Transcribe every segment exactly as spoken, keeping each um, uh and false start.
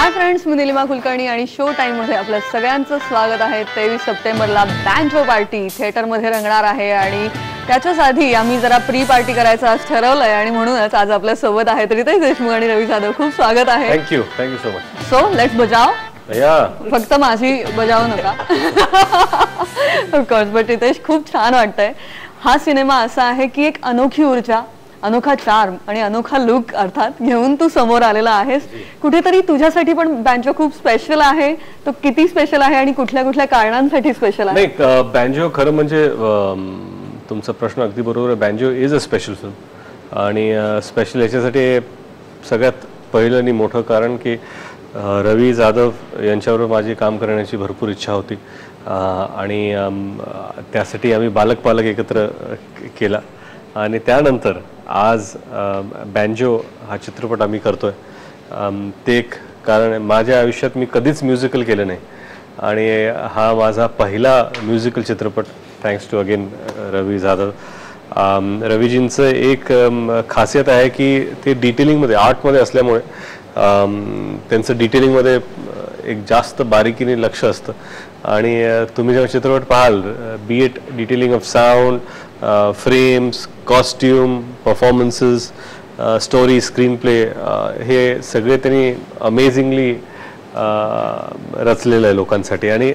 हाय friends, मी नीलिमा कुलकर्णी आणि show time मध्ये आपलं सगळ्यांचं स्वागत आहे। तेवीस सप्टेंबरला बँजो पार्टी थिएटर मध्ये रंगणार आहे आणि त्याच्याच आधी आम्ही जरा प्री पार्टी करायचं आज ठरवलंय आणि म्हणूनच आज आपल्या सोबत आहेत रितेश देशमुख आणि रवी जाधव। खूप स्वागत आहे। Thank you thank you so much. So let's बजाव। या फक्त माझी बजाव नका ऑफकोर्स, बट रितेश खूप छान वाटतंय। हा सिनेमा असा आहे की एक अनोखी ऊर्जा, अनोखा चार्म आणि अनोखा लुक अर्थात घेऊन तू समोर आलेला आहेस। कुठेतरी तुझ्यासाठी पण बँजो खूप स्पेशल आहे। तो किती स्पेशल आहे आणि कुठल्या कुठल्या कारणांसाठी स्पेशल आहे? नाही, बँजो खरं म्हणजे तुमचा प्रश्न अगदी बरोबर आहे। Banjo is a special film आणि स्पेशल याच्यासाठी सगळ्यात पहिलं आणि मोठं कारण की रवी जाधव यांच्याबरोबर माझी काम करण्याची भरपूर इच्छा होती आणि त्यासाठी आम्ही बालक पालक एकत्र केला आणि त्यानंतर आज बँजो हा चित्रपट आम्ही करतोय। ते एक कारण आहे। माझ्या आयुष्यात मी कधीच म्युझिकल केलं नाही आणि हा माझा पहिला म्युझिकल चित्रपट thanks to again Ravi Jadhav. रवीजींचं एक खासियत आहे की ते डिटेलिंगमध्ये आर्टमध्ये असल्यामुळे त्यांचं डिटेलिंगमध्ये एक जास्त बारीकीने लक्ष असतं आणि तुम्ही जेव्हा चित्रपट पाहाल, be it detailing of sound, frames, costume, performances, story, screenplay, हे सगळे त्यांनी अमेझिंगली रचलेलं आहे लोकांसाठी। आणि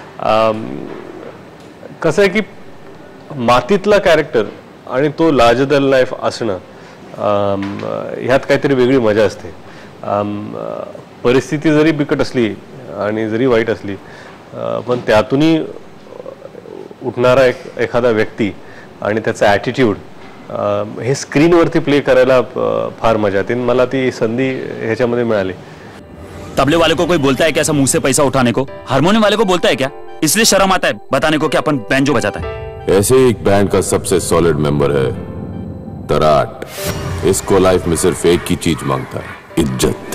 कसं आहे की मातीतला कॅरेक्टर आणि तो लार्जर दॅन लाईफ असणं, ह्यात काहीतरी वेगळी मजा असते। परिस्थिती जरी बिकट असली आणि जरी वाईट असली पण त्यातूनही उठणारा एक एखादा व्यक्ती आणि त्याचा ॲटिट्यूड हे स्क्रीनवरती प्ले करायला फार मजा येते। मला ती संधी ह्याच्यामध्ये मिळाली। तबले वाले को कोई बोलता है क्या ऐसा मुंह से पैसा उठाने को? हारमोनियम वाले को बोलता है क्या? इसलिए शर्म आता है बताने को कि अपन बैंजो बजाता है। ऐसे एक बैंड का सबसे सॉलिड मेंबर है तराट। इसको लाइफ में सिर्फ एक ही चीज मांगता है, इज्जत।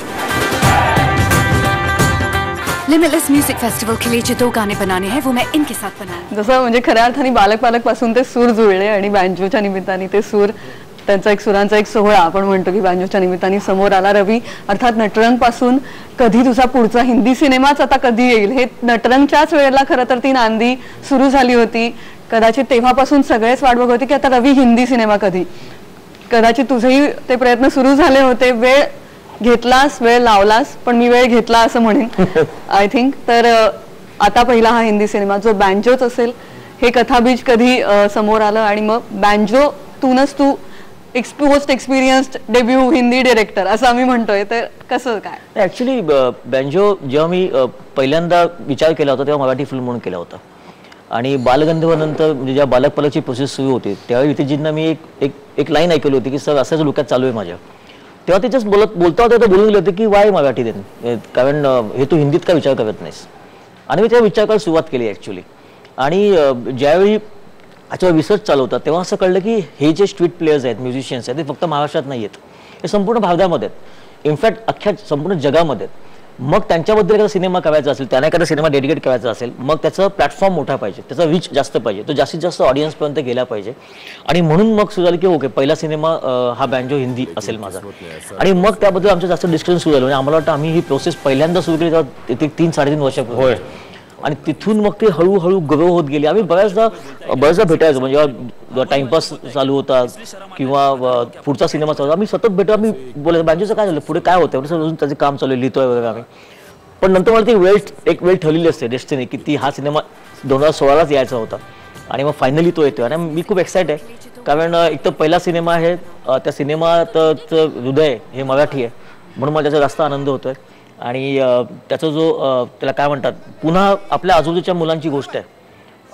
लिमिटलेस म्यूजिक फेस्टिवल के लिए जो दो गाने बनाने हैं वो मैं इनके साथ बनाऊंगी। जसं म्हणजे खऱ्या अर्थाने बालक पालक पासून ते सूर जुळले आणि बँजोच्या निमित्ताने ते सूर, त्यांचा एक सुरांचा एक सोहळा आपण म्हणतो की बँजोच्या निमित्ताने समोर आला। रवी, अर्थात नटरंग पासून कधी तुझा पुढचा हिंदी सिनेमाच आता कधी येईल हे नटरंगच्याच वेळेला खरं तर ती नांदी सुरू झाली होती। कदाचित तेव्हापासून सगळेच वाट बघत होते की आता रवी हिंदी सिनेमा कधी। कदाचित तुझेही ते प्रयत्न सुरू झाले होते, वेळ घेतलास, वेळ लावलास, पण मी वेळ घेतला असं म्हणेन आय थिंक। तर आता पहिला हा हिंदी सिनेमा जो बँजोच असेल, हे कथाबीज कधी समोर आलं आणि मग बँजो तूनच तू most experienced debut Hindi director असं आम्ही म्हणतोय, तर कसं काय? ऍक्च्युली बँजो जेव्हा मी पहिल्यांदा विचार केला होता तेव्हा मराठी फिल्म म्हणून केला होता आणि बालगंधर्वानंतर म्हणजे जेव्हा बालक पालकची प्रोसेस सुरू होती तेव्हा रितेशजींना मी एक एक एक लाईन ऐकली होती की सर असंच डोक्यात चालू आहे माझ्या। तेव्हा त्याच्याच बोलत बोलता होता तर बोलून गेले होते की वाय मराठी देन, कारण हे तू हिंदीत का विचार करत नाहीस? आणि मी तेव्हा विचार करायला सुरुवात केली ॲक्च्युली। आणि ज्यावेळी याच्यावर रिसर्च चालू होता तेव्हा असं कळलं की हे जे स्ट्रीट प्लेयर्स आहेत, म्युझिशियन्स आहेत, ते फक्त महाराष्ट्रात नाही आहेत, हे संपूर्ण भारतामध्ये आहेत, इनफॅक्ट अख्ख्या संपूर्ण जगामध्ये आहेत। मग त्यांच्याबद्दल एखादा सिनेमा करायचा असेल, त्यांना एखादा सिनेमा डेडिकेट करायचा असेल, मग त्याचा प्लॅटफॉर्म मोठा पाहिजे, त्याचा रीच जास्त पाहिजे, तो जास्तीत जास्त ऑडियन्सपर्यंत गेला पाहिजे। आणि म्हणून मग सुरू झालं की ओके पहिला सिनेमा हा बँजो हिंदी असेल माझा। आणि मग त्याबद्दल आमचं जास्त डिस्कशन सुरू झालं। म्हणजे आम्हाला वाटतं आम्ही ही प्रोसेस पहिल्यांदा सुरू केली तेव्हा ते तीन साडेतीन वर्षापूर्वी आणि तिथून मग ते हळूहळू ग्रो होत गेली। आम्ही बऱ्याचदा बऱ्याचदा भेटायचो, म्हणजे जेव्हा टाइमपास चालू होता किंवा पुढचा सिनेमा चालू होता आम्ही सतत भेटू, आम्ही बोलायचं बँजोचं काय झालं, पुढे काय होतं, अजून त्याचे काम चालू आहे, लिहितोय वगैरे आम्ही। पण नंतर मला ती वेळ एक वेळ ठरलेली असते डेस्टिनी की ती हा सिनेमा दोन हजार सोळालाच यायचा होता आणि मग फायनली तो येतोय आणि मी खूप एक्साइट आहे कारण एक तर पहिला सिनेमा आहे, त्या सिनेमाचं हृदय हे मराठी आहे म्हणून मला त्याचा जास्त आनंद होतोय। आणि त्याचा जो त्याला काय म्हणतात, पुन्हा आपल्या आजूबाजूच्या मुलांची गोष्ट आहे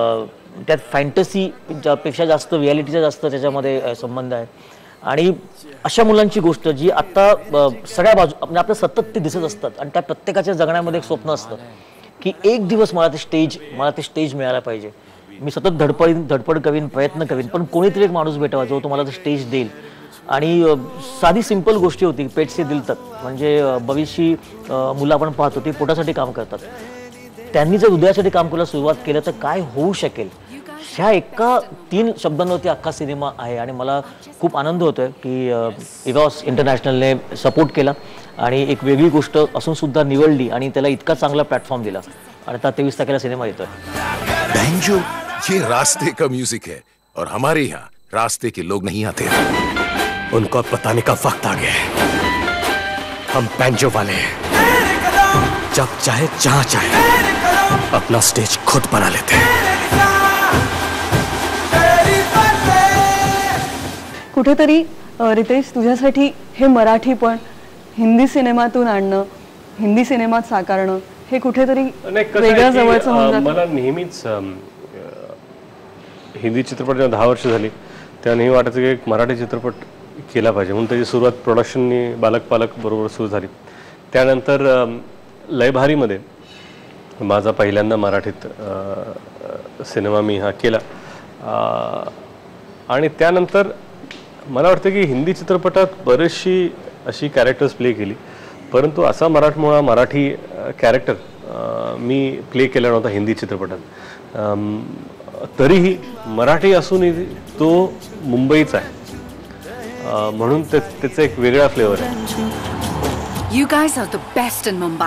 आणि त्यात फॅन्टसीपेक्षा जास्त रियालिटीचा जास्त त्याच्यामध्ये संबंध आहे आणि अशा मुलांची गोष्ट जी आत्ता सगळ्या बाजू म्हणजे आपल्या सतत ते दिसत असतात आणि त्या प्रत्येकाच्या जगण्यामध्ये एक स्वप्न असतं की एक दिवस मला ते स्टेज मला ते स्टेज मिळायला पाहिजे। मी सतत धडपडीन धडपड करीन, प्रयत्न करीन, पण कोणीतरी एक माणूस भेटावा जो तुम्हाला ते स्टेज देईल। आणि साधी सिंपल गोष्टी होती, पेटसे दिल तक, म्हणजे बरीचशी मुलं आपण पाहतो ती पोटासाठी काम करतात, त्यांनी जर हृदयासाठी काम करायला सुरुवात केलं तर काय होऊ शकेल ह्या एका तीन शब्दांवरती अख्खा सिनेमा आहे आणि मला खूप आनंद होतोय की इव्हॉस इंटरनॅशनलने सपोर्ट केला आणि एक वेगळी गोष्ट असून सुद्धा निवडली आणि त्याला इतका चांगला प्लॅटफॉर्म दिला आणि आता तेवीस तारखेला सिनेमा येतोय. बैंजो ये रास्ते का म्यूजिक है और हमारे यहाँ रास्ते के लोग नहीं आते. उनको अब बताने का वक्त आ गया है. हम बैंजो वाले हैं. जब चाहे जहां चाहे अपना स्टेज खुद बना लेते हैं. कुठेतरी अ, रितेश तुझ्यासाठी हे मराठी पण हिंदी सिनेमातून आणणं, हिंदी सिनेमात साकारणं हे कुठेतरी नाही, कसं आहे वेगळं की, जवळचं होऊन अ, जातं. मला नेहमीच अम, अ, हिंदी चित्रपट जेव्हा दहा वर्ष झाली तेव्हा नेहमी वाटायचं की एक मराठी चित्रपट केला पाहिजे म्हणून त्याची सुरुवात प्रोडक्शननी बालक पालक बरोबर सुरू झाली. त्यानंतर अम, लयभारीमध्ये माझा पहिल्यांदा मराठीत अ, सिनेमा मी हा केला अ, आणि त्यानंतर मला वाटतं की हिंदी चित्रपटात बरीचशी अशी कॅरेक्टर्स प्ले केली परंतु असा मराठमोळा मराठी कॅरेक्टर मी प्ले केला नव्हता हिंदी चित्रपटात. अम, तरीही मराठी असूनही तो मुंबईचा आहे अ, म्हणून ते त्याचा एक वेगळा फ्लेवर आहे. You guys are the best in Mumbai.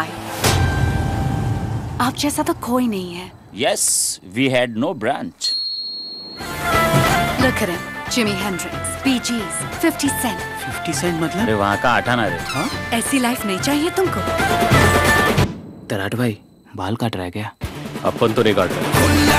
आप जैसा तो कोई नहीं है. Yes, we had no branch. Look at him. Jimi Hendrix, Bee Gees, fifty Cent. Fifty Cent मतलब? अरे वहाँ का आठाना रे. हाँ? ऐसी लाइफ नहीं चाहिए तुमको. तराट भाई बाल काट रहा है क्या? आपण तो नाही काढला.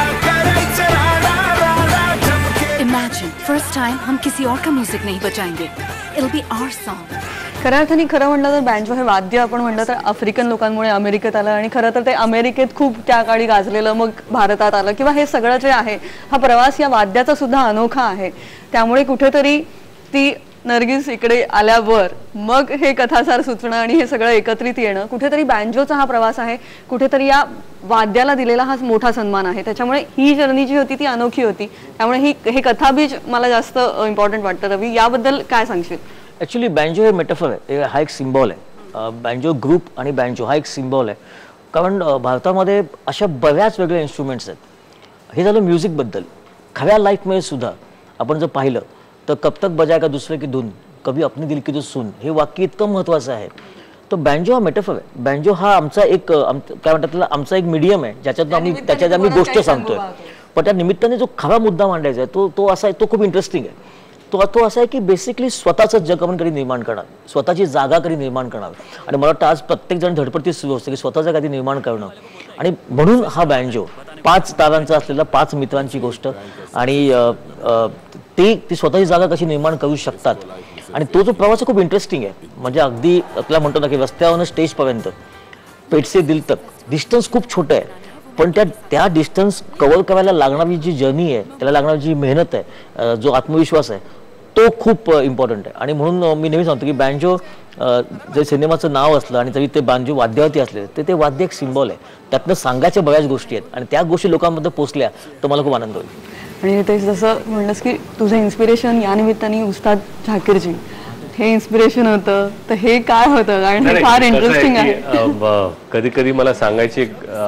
Imagine, first time हम किसी और का म्यूजिक नहीं बजाएंगे. It'll be our song. खऱ्या अर्थाने खरं म्हटलं तर बँजो हे वाद्य आपण म्हटलं तर आफ्रिकन लोकांमुळे अमेरिकेत आलं आणि खरं तर ते अमेरिकेत खूप त्या काळी गाजलेलं मग भारतात आलं किंवा हे सगळं जे आहे हा प्रवास या वाद्याचा सुद्धा अनोखा आहे. त्यामुळे कुठेतरी ती नर्गिस इकडे आल्यावर मग हे कथासार सुचणं आणि हे सगळं एकत्रित येणं कुठेतरी बँजोचा हा प्रवास आहे. कुठेतरी या वाद्याला दिलेला हा मोठा सन्मान आहे. त्याच्यामुळे ही जर्नी जी होती ती अनोखी होती. त्यामुळे ही हे कथाबीज मला जास्त इम्पॉर्टंट वाटतं. रवी याबद्दल काय सांगशील? ॲक्च्युली बँजो हे मेटाफर आहे, हा एक सिम्बॉल आहे. बँजो ग्रुप आणि बँजो हा एक सिम्बॉल आहे कारण भारतामध्ये अशा बऱ्याच वेगळ्या इन्स्ट्रुमेंट्स आहेत. हे झालं म्युझिकबद्दल. खऱ्या लाईफमध्ये सुद्धा आपण जर पाहिलं तर कब तक बजाय का दुसरे की धून कभी अपने दिल की जो सुन हे वाक्य इतकं महत्त्वाचं आहे. तर बँजो हा मेटाफर आहे. बँजो हा आमचा एक काय म्हणतात त्याला आमचा एक मीडियम आहे ज्याच्यात आम्ही त्याच्यात आम्ही गोष्ट सांगतोय. पण त्या निमित्ताने जो खरा मुद्दा मांडायचा आहे तो तो असा आहे, तो खूप इंटरेस्टिंग आहे. तो तो असा आहे की बेसिकली स्वतःचं जग आपण कधी निर्माण करणार, स्वतःची जागा कधी निर्माण करणार आणि मला वाटतं आज प्रत्येक जण धडपडती सुरू असते की स्वतःचं कधी निर्माण करणं. आणि म्हणून हा बँजो पाच तारांचा असलेला पाच मित्रांची गोष्ट आणि ते ती स्वतःची जागा कशी निर्माण करू शकतात आणि तो जो प्रवास खूप इंटरेस्टिंग आहे. म्हणजे अगदी आपल्याला म्हणतो ना की रस्त्यावरून स्टेजपर्यंत पेटसे दिल तक डिस्टन्स खूप छोटं आहे पण त्या त्या डिस्टन्स कव्हर करायला लागणारी जी जर्नी आहे त्याला लागणारी जी मेहनत आहे जो आत्मविश्वास आहे तो खूप इम्पॉर्टंट आहे. आणि म्हणून मी नेहमी सांगतो की बँजो जे सिनेमाचं नाव असलं आणि तरी ते बँजो वाद्यावरती असले ते ते वाद्य एक सिम्बॉल आहे. त्यातनं सांगायच्या बऱ्याच गोष्टी आहेत आणि त्या गोष्टी लोकांमध्ये पोहोचल्या तर मला खूप आनंद होईल. आणि ते जसं म्हणलंस की तुझं इन्स्पिरेशन या निमित्ताने उस्ताद झाकीरजी हे इन्स्पिरेशन होतं तर हे काय होतं कारण हे फार इंटरेस्टिंग आहे. कधी कधी मला सांगायची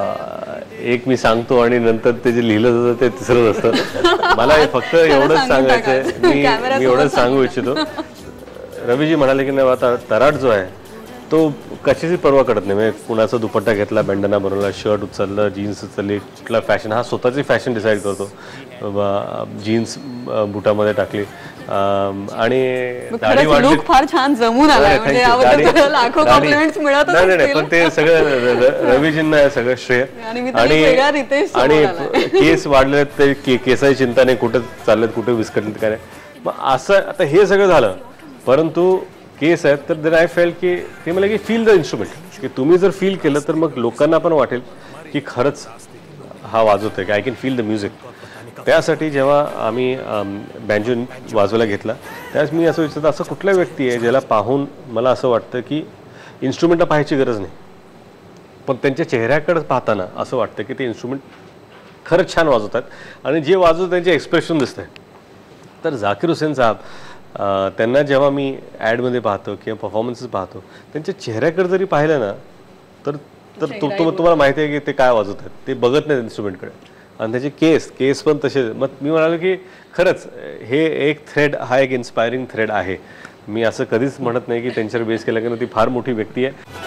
एक मी सांगतो आणि नंतर ते जे लिहिलं जातं ते तिसरं असतं. मला फक्त एवढंच सांगायचंय मी मी एवढंच सांगू इच्छितो. रवीजी म्हणाले की नाही आता तराट जो आहे तो कशाची पर्वा करत नाही. म्हणजे कुणाचा दुपट्टा घेतला, बँडना बनवला, शर्ट उचललं, जीन्स उचलली, कुठला फॅशन हा स्वतःची फॅशन डिसाईड करतो. जीन्स बुटामध्ये टाकली आणि दाढी वाढली फार छान जमून आलाय म्हणजे याबद्दल लाखो कॉम्प्लिमेंट्स मिळत नाही नाही पण ते सगळं रवीजींना सगळं श्रेय. आणि आणि केस वाढले ते केसाची चिंता नाही, कुठं चाललेत कुठे विस्कटलेत काय नाही. मग असं आता हे सगळं झालं परंतु केस आहेत तर देन आय फेल की ते मला की फील द इन्स्ट्रुमेंट की तुम्ही जर फील केलं तर मग लोकांना पण वाटेल की खरंच हा वाजवतोय की I can feel the music. त्यासाठी जेव्हा आम्ही बँजो वाजवायला घेतला त्यावेळेस मी असं विचारतो असं कुठल्या व्यक्ती आहे ज्याला पाहून मला असं वाटतं की इन्स्ट्रुमेंटला पाहायची गरज नाही पण त्यांच्या चेहऱ्याकडे पाहताना असं वाटतं की ते इन्स्ट्रुमेंट खरंच छान वाजवतात आणि जे वाजवतं त्यांचे एक्सप्रेशन दिसतंय. तर झाकीर हुसेन साहेब त्यांना जेव्हा मी ॲडमध्ये पाहतो किंवा परफॉर्मन्सेस पाहतो त्यांच्या चेहऱ्याकडे जरी पाहिलं ना तर तर तुम्हाला माहिती आहे की ते काय वाजवत आहेत. ते बघत नाहीत इन्स्ट्रुमेंटकडे आणि त्याचे केस केस पण तसे. मग मी म्हणालो की खरंच हे एक थ्रेड हा एक इन्स्पायरिंग थ्रेड आहे. मी असं कधीच म्हणत नाही की त्यांच्यावर बेस केला की ती फार मोठी व्यक्ती आहे.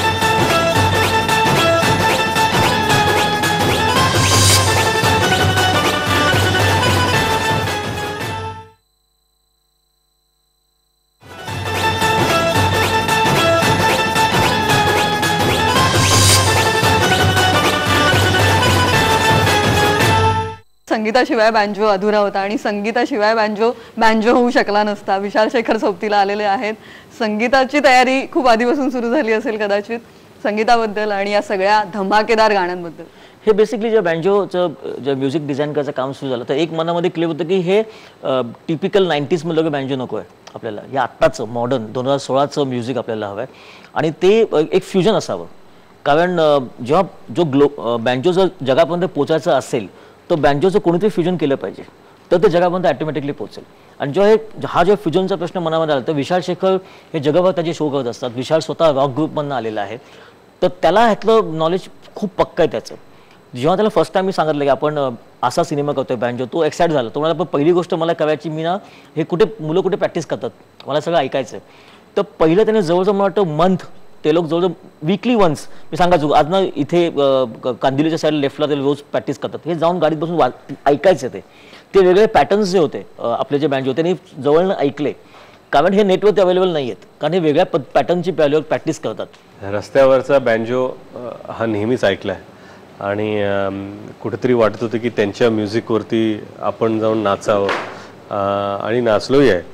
संगीताशिवाय बँजो अधुरा होता आणि संगीताशिवाय बँजो बँजो होऊ शकला नसता. विशाल शेखर सोबतीला आलेले आहेत. संगीताची तयारी खूप आधीपासून सुरू झाली असेल कदाचित. संगीताबद्दल आणि या सगळ्या धमाकेदार गाण्यांबद्दल. हे बेसिकली जे बँजोचं जे म्युझिक डिझाईन करायचं काम सुरू झालं तर एक मनामध्ये क्लिअर होतं की हे टिपिकल नाईन्टीज मधलं बँजो नको आहे आपल्याला. हे आत्ताचं मॉडर्न दोन हजार सोळाचं म्युझिक आपल्याला हवं आहे आणि ते एक फ्युजन असावं. कारण जेव्हा जो ग्लो बँजो जर जगापर्यंत पोचायचं असेल तर बँजोचं कोणीतरी फ्युजन केलं पाहिजे तर ते जगापर्यंत ॲटोमॅटिकली पोचेल. आणि जेव्हा हे हा जो फ्युजनचा प्रश्न मनामध्ये आला तर विशाल शेखर हे जगभर त्याचे शो करत असतात. विशाल स्वतः रॉक ग्रुपमधून आलेला आहे तर त्याला ह्यातलं नॉलेज खूप पक्का आहे त्याचं. जेव्हा त्याला फर्स्ट टाइम मी सांगितलं की आपण असा सिनेमा करतोय बँजो तो एक्साइट झाला. तो मला पण पहिली गोष्ट मला करायची मी ना हे कुठे मुलं कुठे प्रॅक्टिस करतात मला सगळं ऐकायचं आहे. तर पहिलं त्याने जवळजवळ मला वाटतं मंथ ते लोक जवळजवळ वीकली वन्स मी सांगायचो आज ना इथे कांदिवलीच्या साईड लेफ्टला ते रोज प्रॅक्टिस करतात. हे जाऊन गाडीत बसून वा ऐकायचं ते ते वेगळे पॅटर्न्स जे होते आपले जे बँजो त्यांनी जवळनं ऐकले कारण हे नेटवरती अवेलेबल नाही आहेत कारण हे वेगळ्या पॅटर्नची प्रॅक्टिस करतात. रस्त्यावरचा बँजो हा नेहमीच ऐकलाय आणि कुठेतरी वाटत होतं की त्यांच्या म्युझिकवरती आपण जाऊन नाचावं आणि नाचलोही आहे.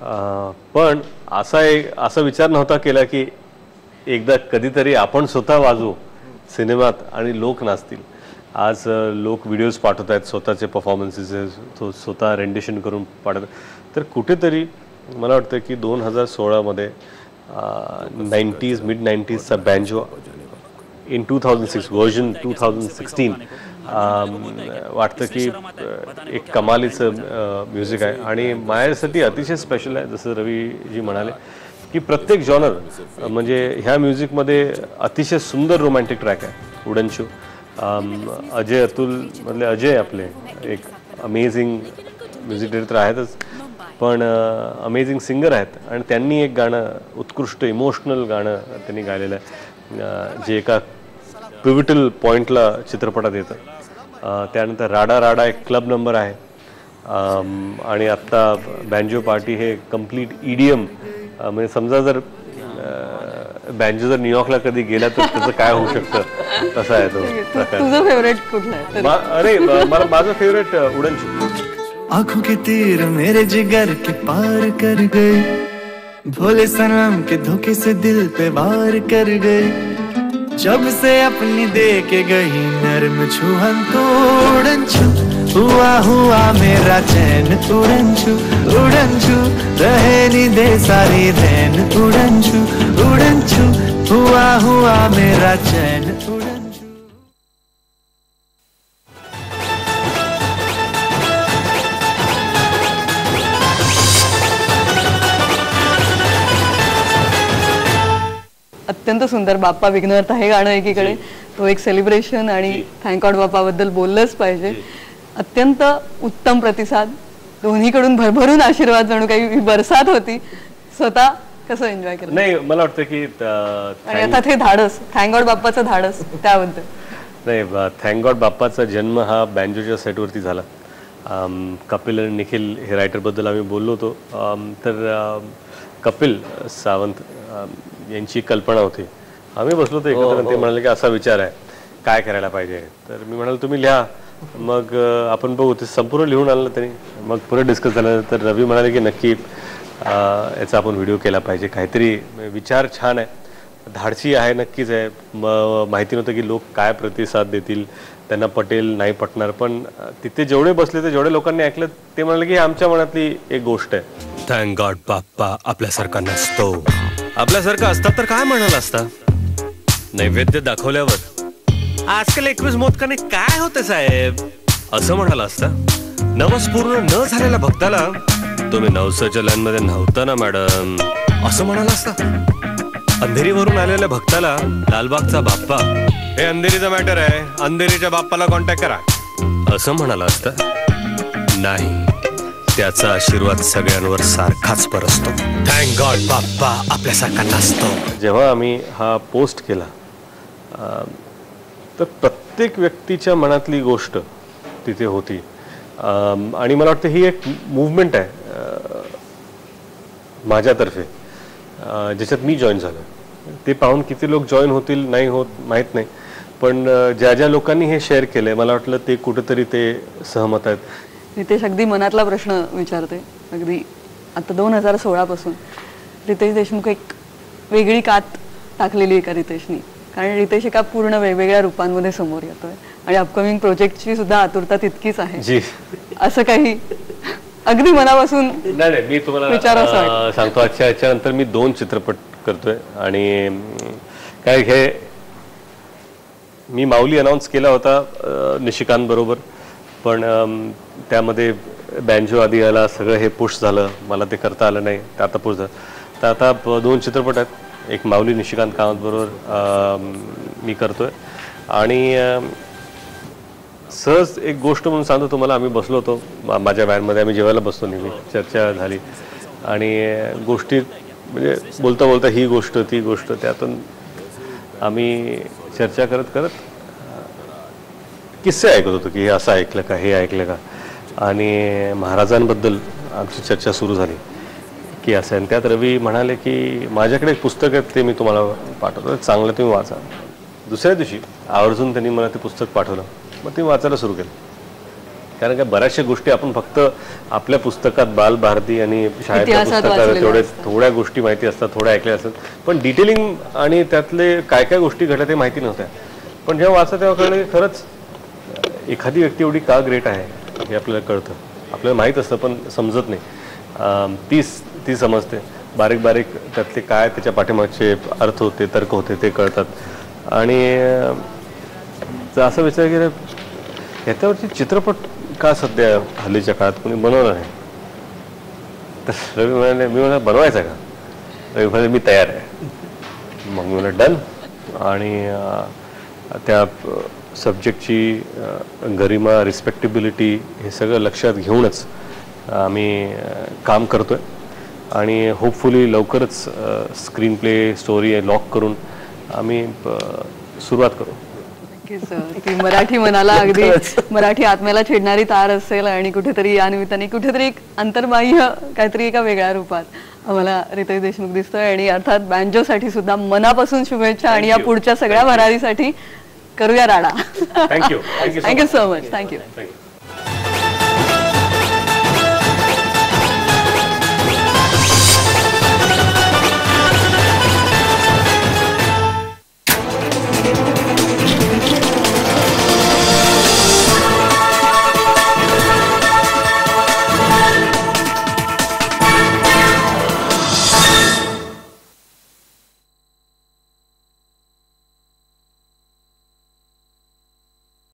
पण असा एक असा विचार नव्हता केला की एकदा कधीतरी आपण स्वतः वाजवू सिनेमात आणि लोक नाचतील. आज लोक व्हिडिओज पाठवत आहेत स्वतःचे परफॉर्मन्सेस स्वतः रेंडिशन करून पाठवतात. तर कुठेतरी मला वाटतं की दोन हजार सोळामध्ये नाईन्टीज मिड नाईन्टीजचा Banjo in two thousand six version two thousand sixteen वाटतं की एक कमालीचं म्युझिक आहे आणि माझ्यासाठी अतिशय स्पेशल आहे. जसं रवीजी म्हणाले की प्रत्येक जॉनर म्हणजे ह्या म्युझिकमध्ये अतिशय सुंदर रोमॅन्टिक ट्रॅक आहे. उडनशू अजय अतुल मधले अजय आपले एक अमेझिंग म्युझिक डिरेक्टर आहेतच पण अमेझिंग सिंगर आहेत आणि त्यांनी एक गाणं उत्कृष्ट इमोशनल गाणं त्यांनी गायलेलं आहे जे एका पिव्हिटल पॉइंटला चित्रपटात येतं. त्यानंतर राडा राडा एक क्लब नंबर आहे आणि आत्ता बँजो पार्टी हे कम्प्लीट ईडीएम म्हणजे समजा जर बँजो जर न्यूयॉर्कला कधी गेला तर त्याचं काय होऊ शकतं तसा आहे तो प्रकार. तुझं फेवरेट कुठलं आहे? अरे मला माझं फेवरेट उडनशू. आंखों के तीर मेरे जिगर के पार कर गए भोले सनम के धोखे से दिल पे वार कर गए जब से अपनी दे के गई नर्म छुहन तो उड़नछू हुआ हुआ मेरा चैन उड़नछू उड़नछू रहे नी दे सारी रैन उड़नछू उड़नछू हुआ हुआ मेरा चैन उड़नछू. अत्यंत सुंदर बाप्पा विघ्नहर्ता हे गाणं एकीकडे तो एक सेलिब्रेशन आणि थँक गॉड बाप्पाबद्दल बोललंच पाहिजे. अत्यंत उत्तम प्रतिसाद दोन्हीकडून भरभरून आशीर्वाद जणू काही बरसात होती. स्वतः कसं एन्जॉय केलं? नाही मला वाटतं की आणि अर्थात हे धाडस थँक गॉड बाप्पाचं धाडस त्याबद्दल. नाही थँक गॉड बाप्पाचा जन्म हा बँजोच्या सेटवरती झाला. कपिल आणि निखिल हे रायटरबद्दल आम्ही बोललो होतो. तर कपिल सावंत यांची कल्पना होती. आम्ही बसलो होतो एकत्र. ते म्हणाले की असा विचार आहे काय करायला पाहिजे. तर मी म्हणालो तुम्ही लिहा मग आपण बघू. ते संपूर्ण लिहून आणलं त्यांनी. मग पुढे डिस्कस झालं तर रवी म्हणाले की नक्की याचा आपण व्हिडिओ केला पाहिजे. काहीतरी विचार छान आहे धाडसी आहे नक्कीच आहे. मग माहिती नव्हतं की लोक काय प्रतिसाद देतील त्यांना पटेल नाही पटणार. पण तिथे जेवढे बसले ते जेवढे लोकांनी ऐकलं ते म्हणाले की आमच्या मनातली एक गोष्ट आहे. थँक गॉड बाप्पा आपल्यासारखा नसतो. आपल्यासारखा असता तर काय म्हणाला असता. नैवेद्य दाखवल्यावर आजकाल एकवीस मोदकाने काय होते साहेब असं म्हणाला असता. नवस पूर्ण न झालेल्या भक्ताला तुम्ही नवसाच्या लाईन मध्ये नव्हता ना मॅडम असं म्हणाला असता. अंधेरीवरून आलेल्या भक्ताला लालबागचा बाप्पा हे अंधेरीचा मॅटर आहे अंधेरीच्या बाप्पाला कॉन्टॅक्ट करा असं म्हणाला असता? नाही, त्याचा आशीर्वाद सगळ्यांवर सारखाच परसतो. थँक गॉड बाप्पा आपल्यासारखा नसतो. जेव्हा आम्ही हा पोस्ट केला अं, तर प्रत्येक व्यक्तीच्या मनातली गोष्ट तिथे होती. अं, आणि मला वाटतं ही एक मूवमेंट आहे अं, माझ्यातर्फे अं, ज्याच्यात मी जॉईन झालो. ते पाहून किती लोक जॉईन होतील नाही होत माहीत नाही, पण ज्या ज्या लोकांनी हे शेअर केलंय मला वाटलं ते कुठेतरी ते सहमत आहेत. रितेश अगदी मनातला प्रश्न विचारते. अगदी आता दोन हजार सोळा पासून रितेश देशमुख एक वेगळी कात टाकलेली आहे का रितेशनी? कारण रितेश एका पूर्ण वेगवेगळ्या रूपांमध्ये समोर येतोय आणि अपकमिंग प्रोजेक्टची सुद्धा आतुरता तितकीच आहे. जी, असं काही अगदी मनापासून नाही नाही मी तुम्हाला सांगतो. आजच्या याच्यानंतर मी दोन चित्रपट करतोय आणि काय हे मी माऊली अनाऊन्स केला होता निशिकांत बरोबर, पण त्यामध्ये बँजो आधी आला, सगळं हे पुश झालं, मला ते करता आलं नाही, ते आता पुश झालं. तर आता दोन चित्रपट आहेत, एक माऊली निशिकांत कामत बरोबर मी करतोय. आणि सहज एक गोष्ट म्हणून सांगतो तुम्हाला, आम्ही बसलो होतो माझ्या व्हॅनमध्ये, आम्ही जेवायला बसतो नेहमी, चर्चा झाली आणि गोष्टी म्हणजे बोलता बोलता ही गोष्ट ती गोष्ट, त्यातून आम्ही चर्चा करत करत किस्से ऐकत होतो की हे असं ऐकलं का, हे ऐकलं का, आणि महाराजांबद्दल आमची चर्चा सुरू झाली की असं आहे. त्यात रवी म्हणाले की माझ्याकडे एक पुस्तक आहे, ते मी तुम्हाला पाठवतो, चांगलं तुम्ही वाचा. दुसऱ्या दिवशी आवर्जून त्यांनी मला ते पुस्तक पाठवलं, मग ते वाचायला सुरू केलं. कारण काय बऱ्याचशा गोष्टी आपण फक्त आपल्या पुस्तकात बालभारती आणि शाळेच्या पुस्तकात तेवढे थोड्या गोष्टी माहिती असतात, थोड्या ऐकल्या असतात, पण डिटेलिंग आणि त्यातले काय काय गोष्टी घडल्या ते माहिती नव्हत्या. पण जेव्हा वाचतं तेव्हा कळलं की खरंच एखादी व्यक्ती एवढी का ग्रेट आहे हे आपल्याला कळतं. आपल्याला माहीत असतं पण समजत नाही, तीच ती समजते. बारीक बारीक त्यातले काय त्याच्या पाठीमागचे अर्थ होते, तर्क होते ते कळतात. आणि असं विचार केला ह्याच्यावरची चित्रपट का सध्या हल्लीच्या काळात कोणी बनवलं नाही, तर रवी म्हणाले, मी म्हणा बनवायचा का? रवी म्हणाले मी तयार आहे. मग मी म्हणलं डन. आणि त्या सब्जेक्टची गरिमा, रिस्पेक्टेबिलिटी हे सगळं लक्षात घेऊनच आम्ही काम करतोय आणि होपफुली लवकरच स्क्रीन प्ले स्टोरी लॉक करून आम्ही सुरुवात करू. ती मराठी मनाला अगदी मराठी आत्म्याला छेडणारी तार असेल आणि कुठेतरी या निमित्ताने कुठेतरी एक अंतर्बाह्य काहीतरी एका वेगळ्या रूपात आम्हाला रितेश देशमुख दिसतोय. आणि अर्थात बँजोसाठी सुद्धा मनापासून शुभेच्छा आणि या पुढच्या सगळ्या भरारीसाठी करूया राडा. Thank you thank you so much. Thank you.